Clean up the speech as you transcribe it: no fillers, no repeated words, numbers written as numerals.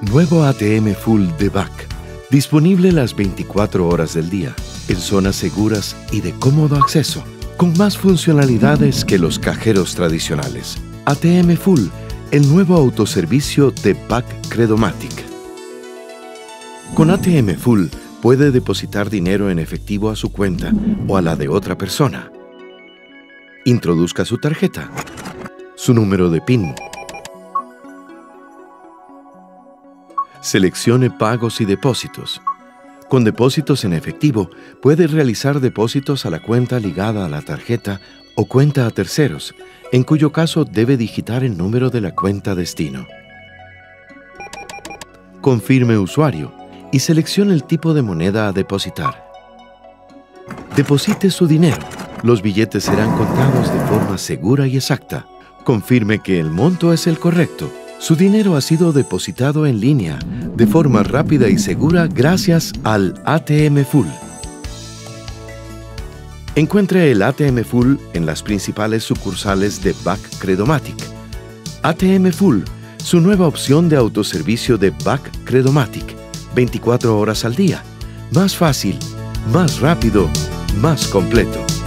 Nuevo ATM Full de BAC. Disponible las 24 horas del día, en zonas seguras y de cómodo acceso, con más funcionalidades que los cajeros tradicionales. ATM Full, el nuevo autoservicio de BAC Credomatic. Con ATM Full puede depositar dinero en efectivo a su cuenta o a la de otra persona. Introduzca su tarjeta, su número de PIN. Seleccione pagos y depósitos. Con depósitos en efectivo, puede realizar depósitos a la cuenta ligada a la tarjeta o cuenta a terceros, en cuyo caso debe digitar el número de la cuenta destino. Confirme usuario y seleccione el tipo de moneda a depositar. Deposite su dinero. Los billetes serán contados de forma segura y exacta. Confirme que el monto es el correcto. Su dinero ha sido depositado en línea, de forma rápida y segura gracias al ATM Full. Encuentre el ATM Full en las principales sucursales de BAC Credomatic. ATM Full, su nueva opción de autoservicio de BAC Credomatic. 24 horas al día. Más fácil, más rápido, más completo.